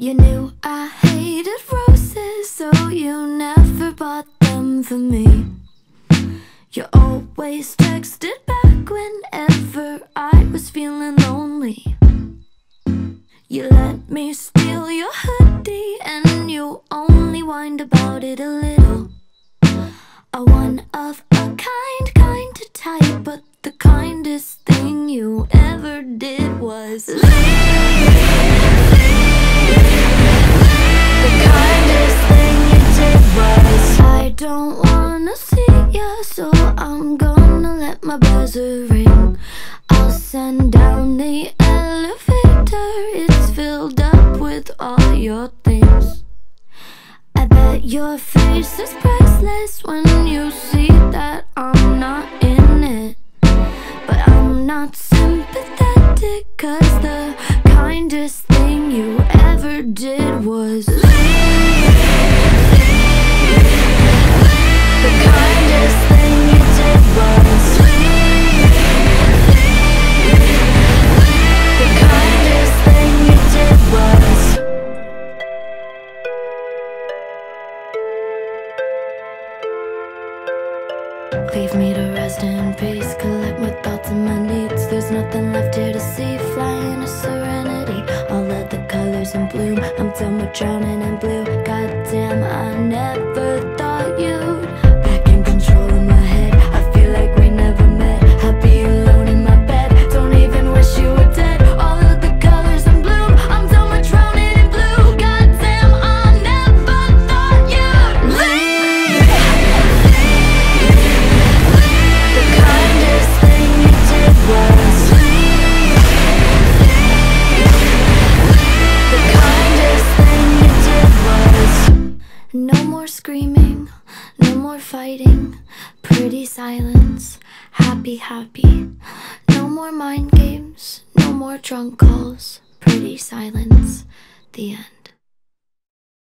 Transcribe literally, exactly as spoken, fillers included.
You knew I hated roses, so you never bought them for me. You always texted back whenever I was feeling lonely. You let me steal your hoodie and you only whined about it a little. A one of a kind, kind of type, but the kindest thing you ever did was leave. The kindest thing you did was, I don't wanna see ya, so I'm gonna let my buzzer ring. I'll send down the elevator, it's filled up with all your things. I bet your face is priceless when you see that I'm not in it. But I'm not sympathetic, cause the kindest thing you ever did was leave. The kindest thing you did was leave. The kindest thing you did was leave me to rest in peace, collect my thoughts and my needs. There's nothing left here to see, flying to serenity. All of the colors in bloom, I'm done with drowning in blue. Goddamn, I never thought you'd back in control of my head. I feel like we never met, happy alone in my bed. Don't even wish you were dead. All of the colors in bloom, I'm done with drowning in blue. Goddamn, I never thought you'd leave. The kindest thing you did was leave. The kindest thing you did was no more screaming, no more fighting, pretty silence, happy, happy. No more mind games, no more drunk calls, pretty silence, the end.